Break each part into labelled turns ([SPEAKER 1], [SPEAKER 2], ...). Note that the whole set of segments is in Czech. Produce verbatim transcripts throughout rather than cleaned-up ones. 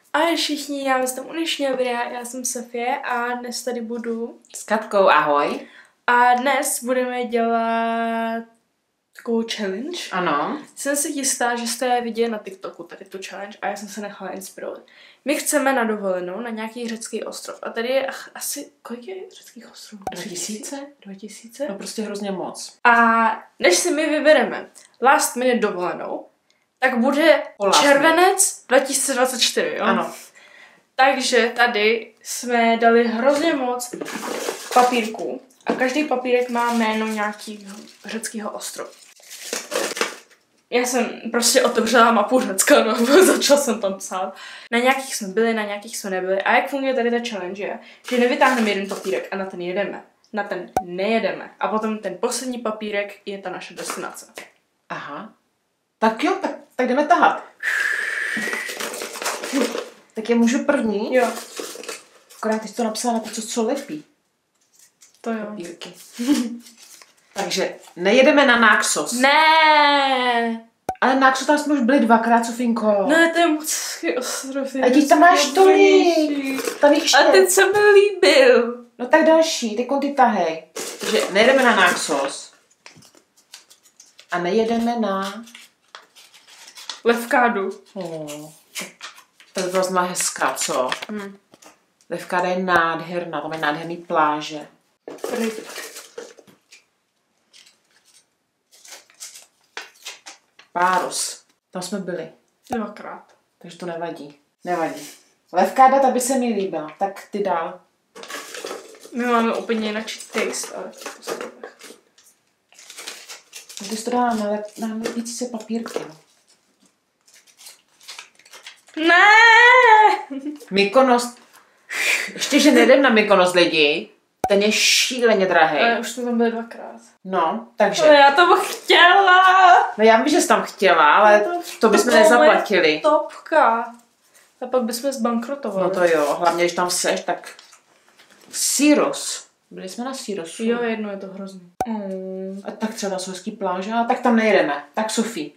[SPEAKER 1] Ahoj všichni, já vás tam u dnešního videa, já jsem Sofie a dnes tady budu
[SPEAKER 2] s Katkou, ahoj.
[SPEAKER 1] A dnes budeme dělat takovou challenge.
[SPEAKER 2] Ano.
[SPEAKER 1] Jsem si jistá, že jste viděli na TikToku tady tu challenge a já jsem se nechala inspirovat. My chceme na dovolenou na nějaký řecký ostrov a tady je asi, kolik je řeckých ostrovů?
[SPEAKER 2] Dva tisíce?
[SPEAKER 1] Dva tisíce?
[SPEAKER 2] No prostě hrozně moc.
[SPEAKER 1] A než si my vybereme last minute dovolenou, tak bude
[SPEAKER 2] Last
[SPEAKER 1] červenec dva tisíce dvacet čtyři, jo?
[SPEAKER 2] Ano.
[SPEAKER 1] Takže tady jsme dali hrozně moc papírků a každý papírek má jméno nějakého řeckého ostrova. Já jsem prostě otevřela mapu Řecka, no, začala jsem tam psát. Na nějakých jsme byli, na nějakých jsme nebyli. A jak funguje tady ta challenge je, že nevytáhneme jeden papírek a na ten jedeme. Na ten nejedeme. A potom ten poslední papírek je ta naše destinace.
[SPEAKER 2] Aha. Tak jo, tak, tak jdeme tahat. Tak je můžu první?
[SPEAKER 1] Jo.
[SPEAKER 2] Akorát teď to napsala na to, co, co lepí.
[SPEAKER 1] To jo.
[SPEAKER 2] Papírky. Takže nejedeme na Naxos.
[SPEAKER 1] Ne.
[SPEAKER 2] Ale Naxos tam jsme už byli dvakrát, Sofinko.
[SPEAKER 1] Ne, to je moc hezký ostrov.
[SPEAKER 2] A teď tam máš tolik. Tam jich
[SPEAKER 1] A teď se mi líbil.
[SPEAKER 2] No tak další, teď ty tahej. Takže nejedeme na Naxos. A nejedeme na...
[SPEAKER 1] Levkádu.
[SPEAKER 2] Oh, to by byla znamená hezká, co?
[SPEAKER 1] Hmm.
[SPEAKER 2] Levkáda je nádherná, tam je nádherný pláže.
[SPEAKER 1] Ryby.
[SPEAKER 2] Páros. Tam jsme byli,
[SPEAKER 1] Dvakrát.
[SPEAKER 2] takže to nevadí. Nevadí. Levkáda, ta by se mi líbila. Tak ty dál.
[SPEAKER 1] My máme úplně jinak taste, ale v těch ostrovech.
[SPEAKER 2] No, ty jsi to dala na, lep, na lepící se papírky. No.
[SPEAKER 1] Ne!
[SPEAKER 2] Mykonos. Ještě, že nejdem na Mykonos lidi. Ten je šíleně drahý.
[SPEAKER 1] Ale už jsme tam byli dvakrát.
[SPEAKER 2] No, takže.
[SPEAKER 1] Ale já to bych chtěla!
[SPEAKER 2] No já vím, že jsi tam chtěla, ale to, to bychom nezaplatili.
[SPEAKER 1] Topka. A pak bychom zbankrotovali.
[SPEAKER 2] No to jo, hlavně když tam seš, tak... Syros. Byli jsme na Syrosu.
[SPEAKER 1] Jo, jedno je to hrozný. Mm.
[SPEAKER 2] A tak třeba jsou hezký pláže, a tak tam nejedeme. Tak Sofie.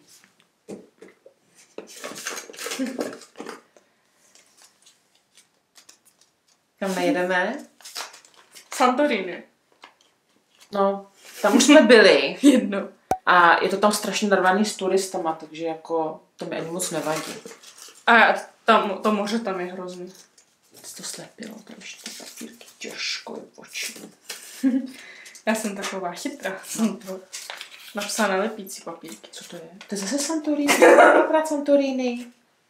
[SPEAKER 2] Kam nejedeme?
[SPEAKER 1] Santorini.
[SPEAKER 2] No, tam už jsme byli.
[SPEAKER 1] Jedno.
[SPEAKER 2] A je to tam strašně narvaný s turistama, takže jako to mi ani moc nevadí.
[SPEAKER 1] A tam, to moře tam je hrozný.
[SPEAKER 2] Jsi to slepilo, to ještě ty papírky těžko je oči.
[SPEAKER 1] Já jsem taková chytrá. Jsem to napsala na lepící papírky.
[SPEAKER 2] Co to je? To je zase Santorini, dvakrát Santorini.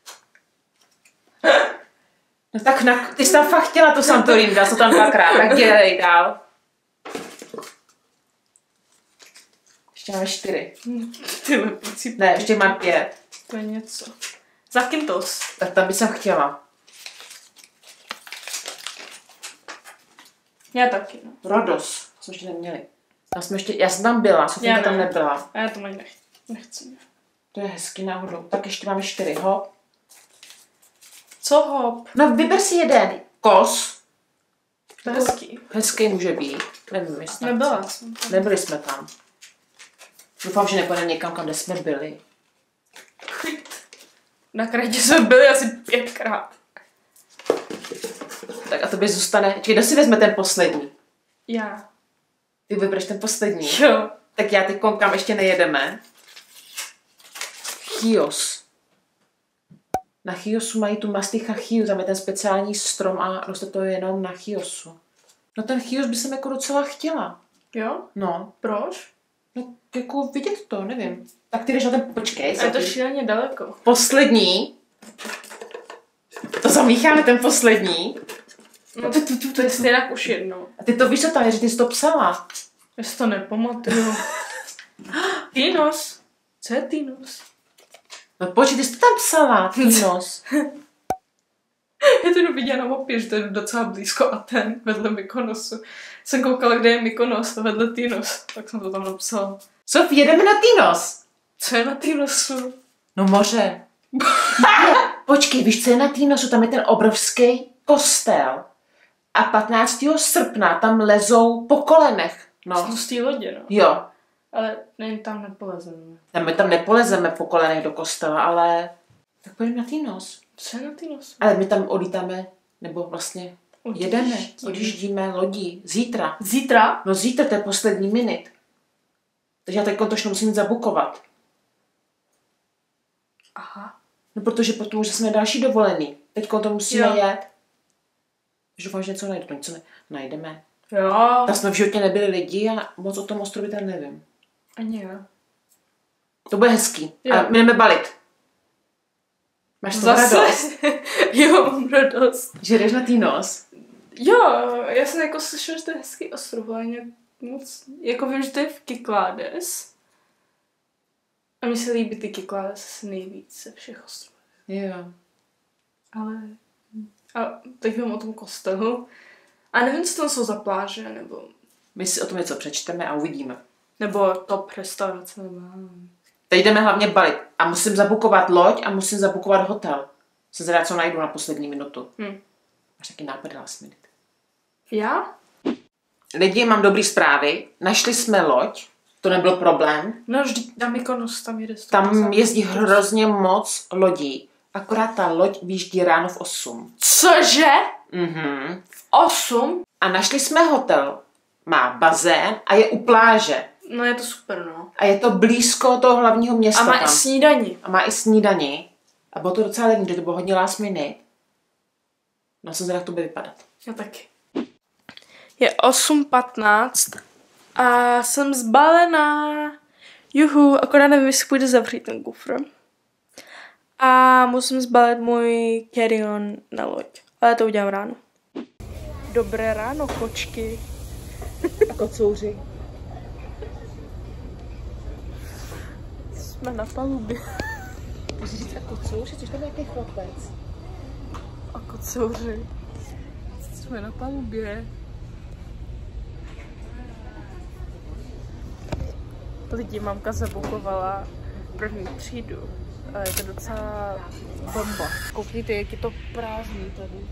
[SPEAKER 2] No tak na, ty jsi tam fakt chtěla to Santorini, dá se tam dvakrát, tak dělej dál. Ještě máme čtyři.
[SPEAKER 1] Ty lepící.
[SPEAKER 2] Ne, ještě mám pět.
[SPEAKER 1] To je něco. Zakynthos.
[SPEAKER 2] Tak tam bych jsem chtěla.
[SPEAKER 1] Já taky, no.
[SPEAKER 2] Rodos. Jsme ještě neměli. Tam jsme ještě, já jsem tam byla, Sofinka tam nebyla.
[SPEAKER 1] A já to ani nech, nechci.
[SPEAKER 2] To je hezky náhodou. Tak ještě máme čtyři, hop.
[SPEAKER 1] Co hop?
[SPEAKER 2] No vyber si jeden. Kos.
[SPEAKER 1] To je hezký.
[SPEAKER 2] Hezký může být. Nevím, jestli
[SPEAKER 1] Nebyla jsem tam.
[SPEAKER 2] Nebyli jsme tam. Doufám, že nepůjdeme někam, kam kde jsme byli.
[SPEAKER 1] Na Krétě jsme byli asi pětkrát.
[SPEAKER 2] Tak a to by zůstane. Čekaj, kdo si vezme ten poslední?
[SPEAKER 1] Já.
[SPEAKER 2] Ty vybereš ten poslední.
[SPEAKER 1] Jo.
[SPEAKER 2] Tak já teď koukám, ještě nejedeme. Chios. Na Chiosu mají tu masticha Chios, tam je ten speciální strom a roste to jenom na Chiosu. No ten Chios by jsem jako docela chtěla.
[SPEAKER 1] Jo?
[SPEAKER 2] No.
[SPEAKER 1] Proč?
[SPEAKER 2] No jako vidět to, nevím. Tak ty jdeš na ten, počkej.
[SPEAKER 1] A je to šíleně daleko.
[SPEAKER 2] Poslední. To zamícháme ten poslední.
[SPEAKER 1] No to, to, to, to je stejnak už jednou.
[SPEAKER 2] A ty to víš, co tam je, že ty jsi to psala.
[SPEAKER 1] Já si to nepamatuju. Týnos. Co je Týnos?
[SPEAKER 2] No počkej, ty jsi to tam psala, Týnos.
[SPEAKER 1] Já to jdu viděla na mapě, že to je docela blízko Aten, vedle Mykonosu. Jsem koukala, kde je Mykonos a vedle Týnos, tak jsem to tam napsala.
[SPEAKER 2] Sofie, jedeme na Týnos.
[SPEAKER 1] Co je na Týnosu?
[SPEAKER 2] No moře. Počkej, víš, co je na Týnosu? Tam je ten obrovský kostel. A patnáctého srpna tam lezou po kolenech. No.
[SPEAKER 1] Z té lodě, no.
[SPEAKER 2] Jo.
[SPEAKER 1] Ale ne, tam nepolezeme.
[SPEAKER 2] Ne, my tam nepolezeme po kolenech do kostela, ale tak pojďme na Týnos.
[SPEAKER 1] Co je na Týnosu?
[SPEAKER 2] Ale my tam odjítáme, nebo vlastně
[SPEAKER 1] Odjíždíme.
[SPEAKER 2] jedeme, odjíždíme lodí. Zítra.
[SPEAKER 1] Zítra?
[SPEAKER 2] No zítra, to je poslední minut. Takže já teď kontočně musím jít zabukovat.
[SPEAKER 1] Aha.
[SPEAKER 2] No protože potom už jsme další dovolený. Teď to musíme
[SPEAKER 1] Jo.
[SPEAKER 2] jet. Že doufám, že něco najdu. To něco ne- najdeme.
[SPEAKER 1] Jo.
[SPEAKER 2] Tam jsme v životě nebyli lidi a moc o tom ostrově tam nevím.
[SPEAKER 1] Ani jo.
[SPEAKER 2] To bude hezký.
[SPEAKER 1] Jo.
[SPEAKER 2] A my jdeme balit. Máš to radost?
[SPEAKER 1] Jo, mám radost.
[SPEAKER 2] Že jdeš na Týnos?
[SPEAKER 1] Jo, já jsem jako slyšela, že to je hezký ostrov, ale nějak moc, jako vím, že to je v Kyklades. A mně se líbí ty Kyklades asi nejvíc ze všech ostrovů.
[SPEAKER 2] Jo.
[SPEAKER 1] Ale, a teď vím o tom kostelu. A nevím, co tam jsou za pláže, nebo,
[SPEAKER 2] My si o tom něco přečteme a uvidíme.
[SPEAKER 1] nebo top restaurace, nebo
[SPEAKER 2] Teď jdeme hlavně balit. A musím zabukovat loď a musím zabukovat hotel. Jsem zvědavá, co najdu na poslední minutu.
[SPEAKER 1] hm.
[SPEAKER 2] Máš taky nápad last minute.
[SPEAKER 1] Já?
[SPEAKER 2] Lidi, mám dobrý zprávy. Našli jsme loď. To nebyl problém.
[SPEAKER 1] No, vždyť na Mykonos tam jede.
[SPEAKER 2] Tam jezdí hrozně moc lodí. Akorát ta loď vyjíždí ráno v osm.
[SPEAKER 1] Cože?
[SPEAKER 2] Mhm.
[SPEAKER 1] Osm?
[SPEAKER 2] A našli jsme hotel. Má bazén a je u pláže.
[SPEAKER 1] No je to super, no.
[SPEAKER 2] A je to blízko toho hlavního města
[SPEAKER 1] A má
[SPEAKER 2] tam.
[SPEAKER 1] i snídani.
[SPEAKER 2] A má i snídani. A bylo to docela levný, že to bylo hodně last minute. No jsem zvědavá, jak to bude vypadat.
[SPEAKER 1] Já taky. Je osm patnáct a jsem zbalená. Juhu, akorát nevím, jestli půjde zavřít ten kufr. A musím zbalit můj carry-on na loď. Ale to udělám ráno. Dobré ráno, kočky.
[SPEAKER 2] A kocouři.
[SPEAKER 1] Jsme na palubě.
[SPEAKER 2] Můžeš říct a kocouři, což tam je nějaký chlapec.
[SPEAKER 1] A kocouři. Jsme na palubě. Lidi, mamka zabukovala první třídu. A je to docela bomba. Koukněte, jak je to prázdný tady.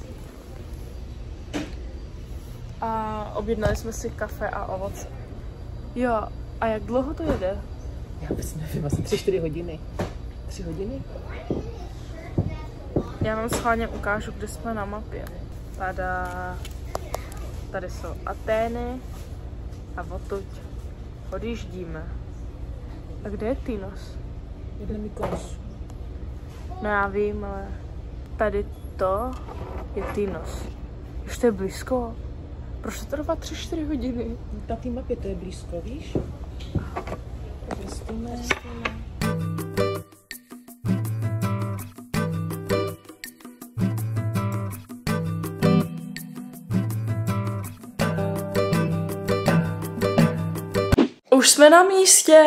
[SPEAKER 1] A objednali jsme si kafe a ovoce. Jo, a jak dlouho to jede?
[SPEAKER 2] Já vůbec nevím, asi tři, čtyři hodiny. Tři hodiny?
[SPEAKER 1] Já vám schválně ukážu, kde jsme na mapě. Tada. Tady jsou Atény a odtud odjíždíme. A kde je Týnos?
[SPEAKER 2] Jde Mykonos.
[SPEAKER 1] No já vím, ale tady to je Týnos. Už to je blízko. Proč to trvá tři čtyři hodiny?
[SPEAKER 2] Na té mapě to je blízko, víš? Listíme.
[SPEAKER 1] Už jsme na místě.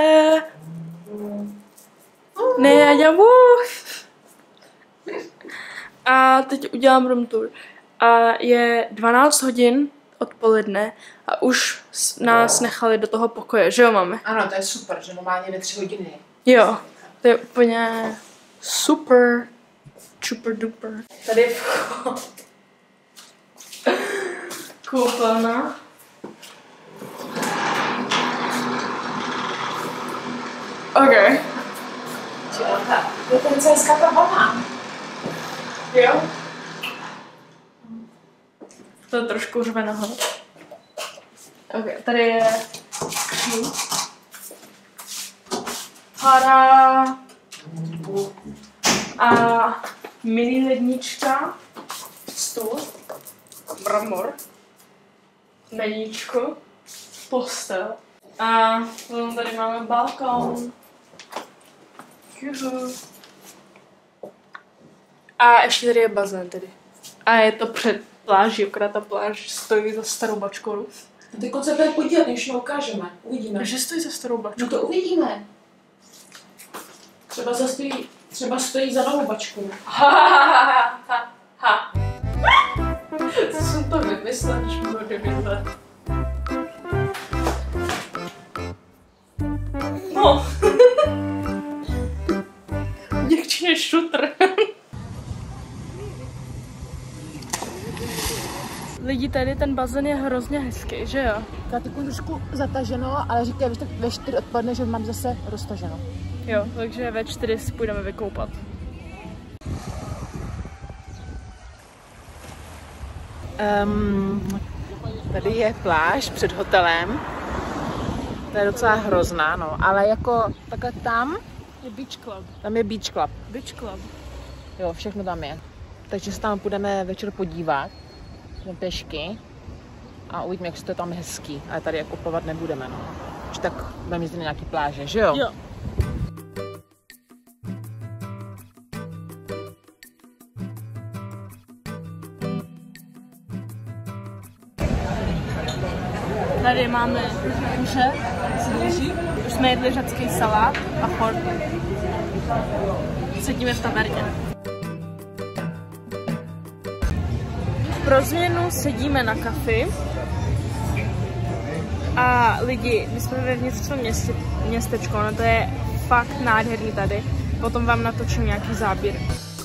[SPEAKER 1] Ne, já dělám uf. A teď udělám room tour. A je dvanáct hodin odpoledne a už s- nás nechali do toho pokoje, že jo, máme?
[SPEAKER 2] Ano, to je super, že normálně ve tři hodiny.
[SPEAKER 1] Jo, to je úplně super, super duper. Tady je vchod. Koupelna. OK.
[SPEAKER 2] To je ten C S K ta vlna.
[SPEAKER 1] Jo. To trošku řve nahoru. OK, tady je skříň. Hada. A mini lednička. Stůl. Bramor. Meníčko. Postel. A potom tady máme balkon. Juhu. A ještě tady je bazén tedy. A je to před pláží, akorát ta pláž stojí za starou bačkou.
[SPEAKER 2] Ty se bude podívat, než to ukážeme. Uvidíme.
[SPEAKER 1] Že stojí za starou bačkou?
[SPEAKER 2] No to uvidíme. Třeba, zastojí, třeba stojí za novou bačku.
[SPEAKER 1] Ha, ha, ha, ha, ha. Co jsem to vymyslela, když mi bylo devět let? No. Měkčí než šutr. Lidi, tady ten bazén je hrozně hezký, že jo?
[SPEAKER 2] Já takovou trošku zataženo, ale říkají, že tak ve čtyři odpoledne, že mám zase roztaženo.
[SPEAKER 1] Jo, takže ve čtyři si půjdeme vykoupat.
[SPEAKER 2] Um, tady je pláž před hotelem. To je docela hrozná, no. Ale jako takhle tam
[SPEAKER 1] Je Beach Club.
[SPEAKER 2] Tam je Beach Club.
[SPEAKER 1] Beach Club.
[SPEAKER 2] Jo, všechno tam je. Takže se tam půjdeme večer podívat. Jdeme pěšky. A uvidíme, jak se to tam hezký. Ale tady jako plovat nebudeme, no. Už tak budeme jít na nějaký pláže, že jo?
[SPEAKER 1] Jo. Tady máme kuře, už jsme jedli řecký salát a chor. Sedíme v taverně. Pro změnu sedíme na kafi a lidi, my jsme vevnitř v tom městě, městečko, no to je fakt nádherný tady. Potom vám natočím nějaký záběr.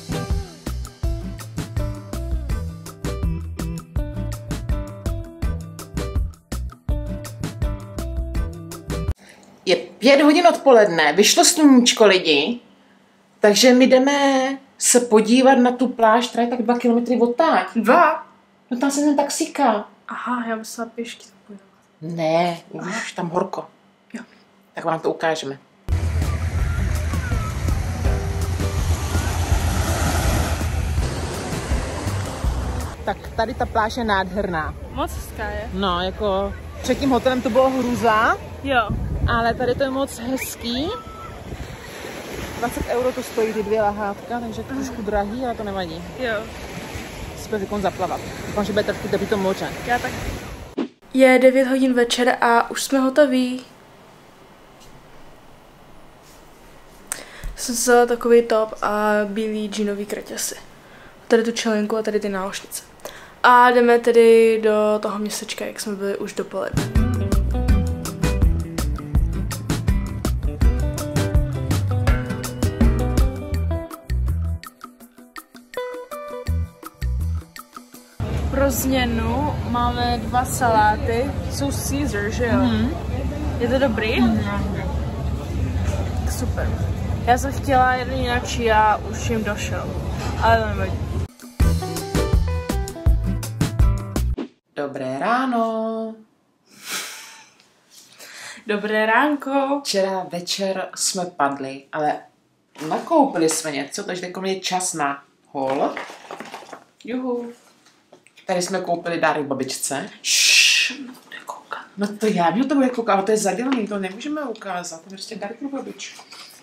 [SPEAKER 2] Je pět hodin odpoledne, vyšlo sluníčko lidi, takže my jdeme se podívat na tu pláž, která je tak dva kilometry odtáď.
[SPEAKER 1] Dva?
[SPEAKER 2] No tam se ten taxíka.
[SPEAKER 1] Aha, já myslela pěšky.
[SPEAKER 2] Ne, už tam horko.
[SPEAKER 1] Jo.
[SPEAKER 2] Tak vám to ukážeme. Tak tady ta pláž je nádherná.
[SPEAKER 1] Moc hezká je.
[SPEAKER 2] No, jako před tím hotelem to bylo hruza,
[SPEAKER 1] Jo.
[SPEAKER 2] ale tady to je moc hezký. dvacet euro to stojí ty dvě lahátka, takže trošku drahý, ale to nevadí.
[SPEAKER 1] Jo.
[SPEAKER 2] Si bude vykon zaplavat. Doufám, že bude trošku teplý to moře.
[SPEAKER 1] Já tak. Je devět hodin večer a už jsme hotoví. Jsem si dala takový top a bílý džínový kraťasy. Tady tu čelinku a tady ty náušnice. A jdeme tedy do toho městečka, jak jsme byli už dopoledne. Pro změnu máme dva saláty, jsou Caesar, že jo? Mm. Je to dobrý? Mm. Super. Já jsem chtěla jeden jináčí a už jim došel, ale to nevadí.
[SPEAKER 2] Dobré ráno.
[SPEAKER 1] Dobré ránko.
[SPEAKER 2] Včera večer jsme padli, ale nakoupili jsme něco, takže teď je čas na hol.
[SPEAKER 1] Juhu.
[SPEAKER 2] Tady jsme koupili dárek babičce.
[SPEAKER 1] Šš, no to bude koukat.
[SPEAKER 2] No to já vím, to bude koukat, ale to je zadělaný, to nemůžeme ukázat. To je prostě dárek pro babičku.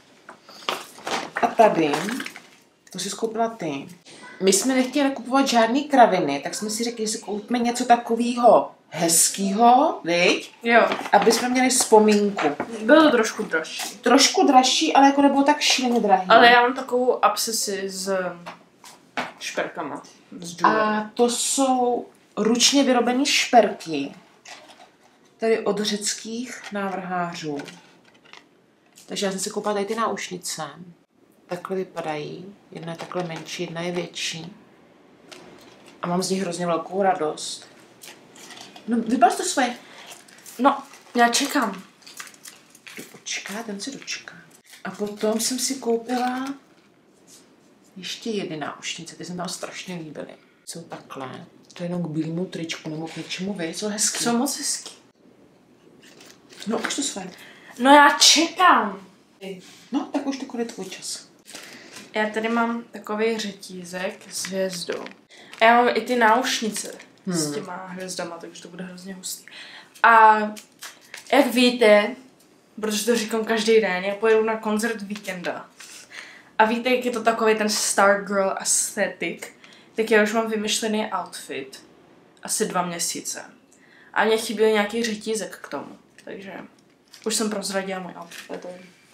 [SPEAKER 2] A tady, to si skoupila ty. My jsme nechtěli kupovat žádný kraviny, tak jsme si řekli, že si koupíme něco takového hezkýho, viď?
[SPEAKER 1] Jo.
[SPEAKER 2] Aby jsme měli vzpomínku.
[SPEAKER 1] Bylo to trošku dražší.
[SPEAKER 2] Trošku dražší, ale jako nebylo tak šíleně drahý.
[SPEAKER 1] Ale já mám takovou obsesi s šperkama. S
[SPEAKER 2] A to jsou ručně vyrobené šperky. Tady od řeckých návrhářů. Takže já jsem si koupila tady ty náušnice. Takhle vypadají. Jedna je takhle menší, jedna je větší. A mám z nich hrozně velkou radost. No, vybral jsi to svoje.
[SPEAKER 1] No, já čekám.
[SPEAKER 2] Počká, ten si dočká. A potom jsem si koupila ještě jedny náušnice, ty se mi tam strašně líbily. Jsou takhle. To je jenom k bílému tričku nebo k něčemu, vy, jsou hezký.
[SPEAKER 1] Jsou moc hezký.
[SPEAKER 2] No, už to své.
[SPEAKER 1] No já čekám.
[SPEAKER 2] No, tak už to je tvůj čas.
[SPEAKER 1] Já tady mám takový řetízek s hvězdou. A já mám i ty náušnice hmm. s těma hvězdama, takže to bude hrozně hustý. A jak víte, protože to říkám každý den, já pojedu na koncert Víkenda. A víte, jak je to takový ten Stargirl aesthetic, tak já už mám vymyšlený outfit. Asi dva měsíce. A mě chyběl nějaký řetízek k tomu. Takže už jsem prozradila můj outfit.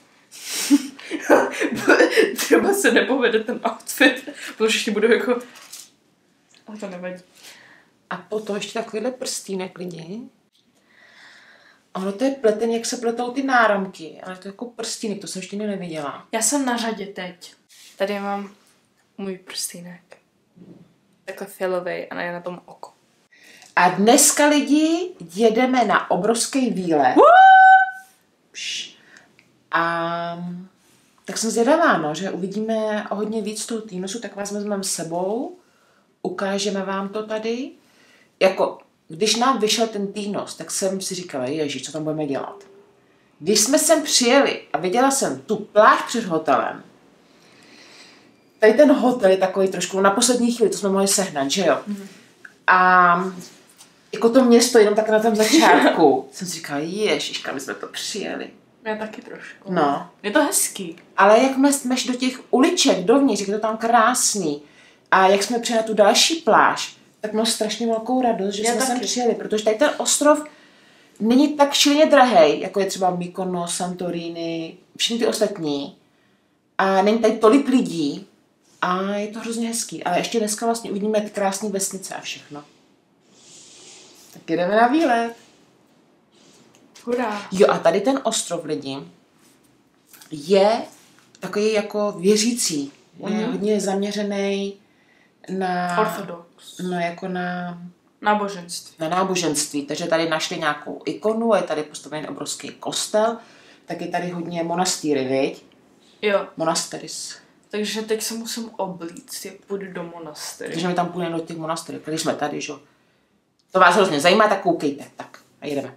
[SPEAKER 1] Třeba se nepovede ten outfit, protože ještě budu jako... Ale to nevadí.
[SPEAKER 2] A potom ještě takovýhle prstýnek lidi. Ono to je pleten, jak se pletou ty náramky, ale to je jako prstýnek, to jsem ještě neviděla.
[SPEAKER 1] Já jsem na řadě teď. Tady mám můj prstýnek. Takhle fialovej a je na tom oko.
[SPEAKER 2] A dneska lidi jedeme na obrovský výlet. Pš. A tak jsem zvědavá, no, že uvidíme hodně víc toho týnosu, tak vás vezmeme s sebou, ukážeme vám to tady. jako, když nám vyšel ten Týnos, tak jsem si říkala, ježiš, co tam budeme dělat. Když jsme sem přijeli a viděla jsem tu pláž před hotelem, tady ten hotel je takový trošku na poslední chvíli, to jsme mohli sehnat, že jo? Mm. A jako to město, jenom tak na tom začátku, jsem si říkala, ježiška, my jsme to přijeli.
[SPEAKER 1] Já taky trošku.
[SPEAKER 2] No.
[SPEAKER 1] Je to hezký.
[SPEAKER 2] Ale jak jsme do těch uliček dovnitř, jak je to tam krásný. A jak jsme přijeli na tu další pláž, tak měl strašně velkou radost, že Já jsme taky. sem přijeli, protože tady ten ostrov není tak šíleně drahej, jako je třeba Mykonos, Santorini, všechny ty ostatní. A není tady tolik lidí a je to hrozně hezký. Ale ještě dneska vlastně uvidíme ty krásné vesnice a všechno. Tak jdeme na výlet.
[SPEAKER 1] Hurá.
[SPEAKER 2] Jo, a tady ten ostrov lidi je takový jako věřící. Je mm-hmm. hodně zaměřený na...
[SPEAKER 1] Ortodox.
[SPEAKER 2] No, jako na...
[SPEAKER 1] Náboženství.
[SPEAKER 2] Na náboženství. Takže tady našli nějakou ikonu, je tady postavený obrovský kostel, tak je tady hodně monastýry, viď?
[SPEAKER 1] Jo.
[SPEAKER 2] Monasteris.
[SPEAKER 1] Takže teď se musím oblíct, jak půjdu do monastýry.
[SPEAKER 2] Takže my tam půjdeme do těch monastýrů, když jsme tady, že? To vás hrozně zajímá, tak koukejte. Tak, a jedeme.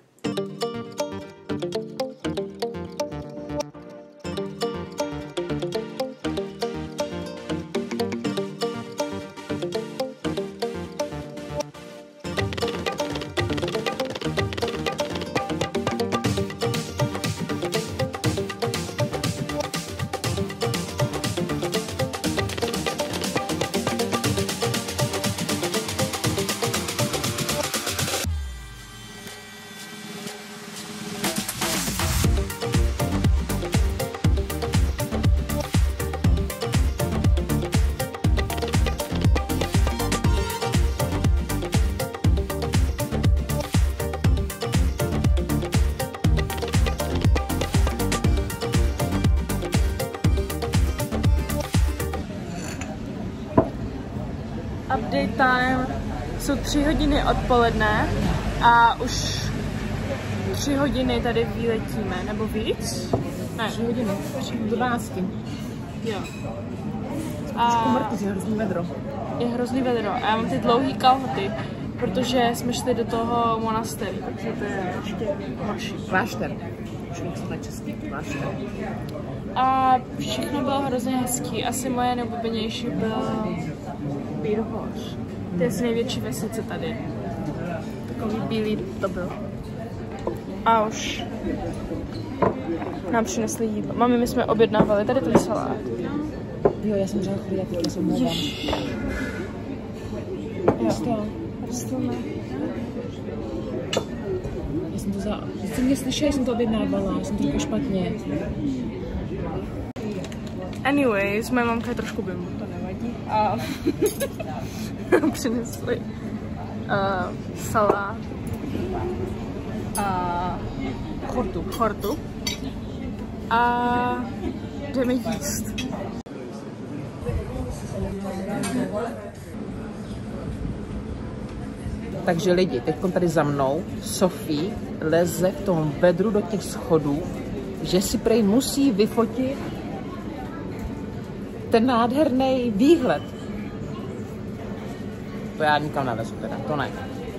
[SPEAKER 1] Update time. Jsou tři hodiny odpoledne a už tři hodiny tady výletíme, nebo víc? Ne.
[SPEAKER 2] Tři hodiny, tři do dvanácti.
[SPEAKER 1] Jo.
[SPEAKER 2] A je hrozný vedro.
[SPEAKER 1] Je hrozný vedro a já mám ty dlouhý kalhoty, protože jsme šli do toho monastery, takže to je ještě horší.
[SPEAKER 2] Klášter. Člověk se načestí klášter.
[SPEAKER 1] A všechno bylo hrozně hezký. Asi moje nejoblíbenější byl Pírhoř. To je asi největší vesnice tady. Takový bílý to byl. A už nám přinesli jídlo. Mami, my jsme objednávali tady ten salát.
[SPEAKER 2] Jo, já jsem říkala chvíli, já teďka jsem mluvám.
[SPEAKER 1] Jo. Rostlina.
[SPEAKER 2] Já jsem to za... Já jsem mě slyšela, jsem to objednávala, já jsem to jako špatně.
[SPEAKER 1] Anyways, moje mamka je trošku bimbo, to nevadí. A přinesli uh, salát a chortu. chortu. A jdeme jíst.
[SPEAKER 2] Takže lidi, teď tady za mnou Sofie leze v tom vedru do těch schodů, že si prej musí vyfotit ten nádherný výhled. To já nikam nelezu teda, to ne.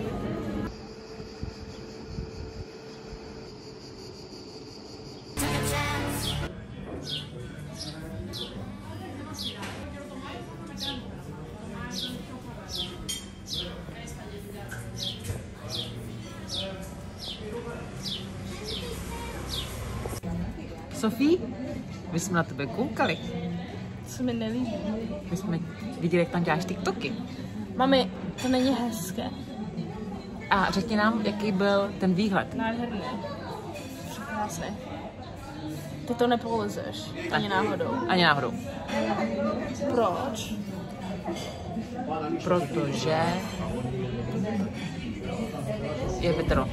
[SPEAKER 2] Sofie, my jsme na tebe koukali.
[SPEAKER 1] Co mi nelíbí.
[SPEAKER 2] My jsme viděli, jak tam děláš TikToky.
[SPEAKER 1] Mami, to není hezké.
[SPEAKER 2] A řekni nám, jaký byl ten výhled.
[SPEAKER 1] Nádherný. Překrásný. Ty to nepolezeš. Ani náhodou.
[SPEAKER 2] Ani náhodou.
[SPEAKER 1] Proč?
[SPEAKER 2] Protože je vedro.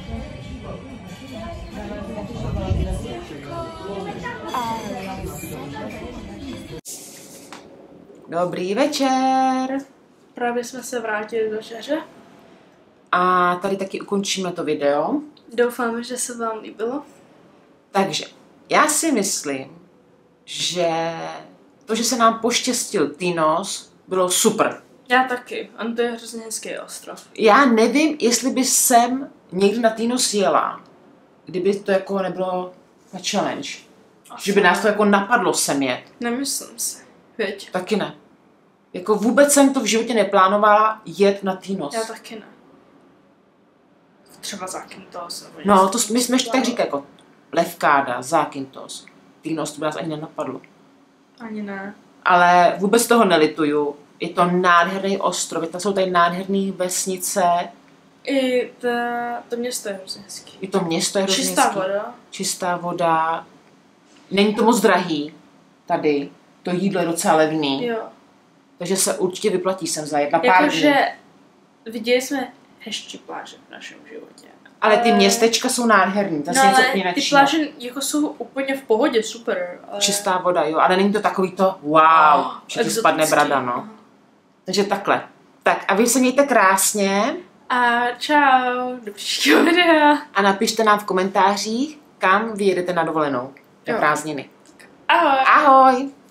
[SPEAKER 2] Dobrý večer.
[SPEAKER 1] Právě jsme se vrátili do večeře.
[SPEAKER 2] A tady taky ukončíme to video.
[SPEAKER 1] Doufám, že se vám líbilo.
[SPEAKER 2] Takže já si myslím, že to, že se nám poštěstil Týnos, bylo super.
[SPEAKER 1] Já taky. On to je hrozně hezký ostrov.
[SPEAKER 2] Já nevím, jestli by sem někdy na Týnos jela, kdyby to jako nebylo na challenge. Asi že by nás to jako napadlo sem jet.
[SPEAKER 1] Nemyslím si. Věď.
[SPEAKER 2] Taky ne. Jako vůbec jsem to v životě neplánovala jet na Týnos.
[SPEAKER 1] Já taky ne. Třeba Zakynthos.
[SPEAKER 2] No, to my jsme ještě tak říkali, jako Lefkáda, Zakynthos. Týnos, to by nás ani nenapadlo.
[SPEAKER 1] Ani ne.
[SPEAKER 2] Ale vůbec toho nelituju. Je to nádherný ostrov, tam jsou tady nádherné vesnice.
[SPEAKER 1] I ta, to město je hrozně hezký.
[SPEAKER 2] I to město je hrozně
[SPEAKER 1] Čistá
[SPEAKER 2] hezký.
[SPEAKER 1] voda.
[SPEAKER 2] Čistá voda. Není to moc drahý tady. To jídlo je docela levný.
[SPEAKER 1] Jo.
[SPEAKER 2] Takže se určitě vyplatí sem zajet na pár dní.
[SPEAKER 1] Jakože viděli jsme hezčí pláže v našem životě.
[SPEAKER 2] Ale ty městečka jsou nádherný.
[SPEAKER 1] No ale ty pláže jako jsou úplně v pohodě, super. Ale...
[SPEAKER 2] Čistá voda, jo. Ale není to takový to wow, oh, že ti spadne brada, no. Aha. Takže takhle. Tak a vy se mějte krásně.
[SPEAKER 1] A čau, do příštího videa.
[SPEAKER 2] A napište nám v komentářích, kam vy jedete na dovolenou. Na prázdniny.
[SPEAKER 1] Ahoj.
[SPEAKER 2] Ahoj.